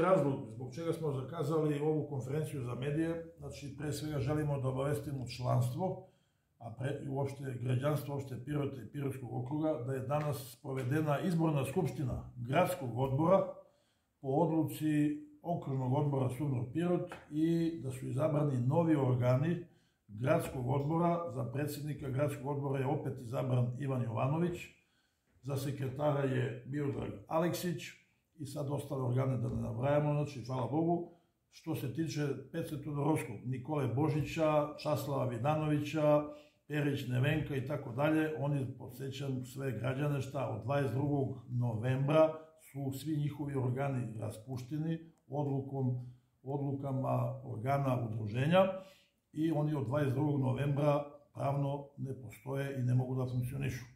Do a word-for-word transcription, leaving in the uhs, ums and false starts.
Razlog zbog čega smo zakazali ovu konferenciju za medije, znači pre svega želimo da obavestimo članstvo, a i uopšte građanstvo opšte Pirota i Pirotskog okruga, da je danas provedena izborna skupština gradskog odbora po odluci okružnog odbora Surnur Pirot i da su izabrani novi organi gradskog odbora. Za predsjednika gradskog odbora je opet izabran Ivan Jovanović, za sekretara je Miodrag Aleksić i sad ostale organe da ne nabrajamo, znači hvala Bogu. Što se tiče Petre Todorovskog, Nikole Božića, Časlava Vidanovića, Perić Nevenka i tako dalje, oni, podsjećam sve građane, šta od dvadeset drugog novembra su svi njihovi organi raspušteni odlukom, odlukama organa udruženja i oni od dvadeset drugog novembra pravno ne postoje i ne mogu da funkcionišu.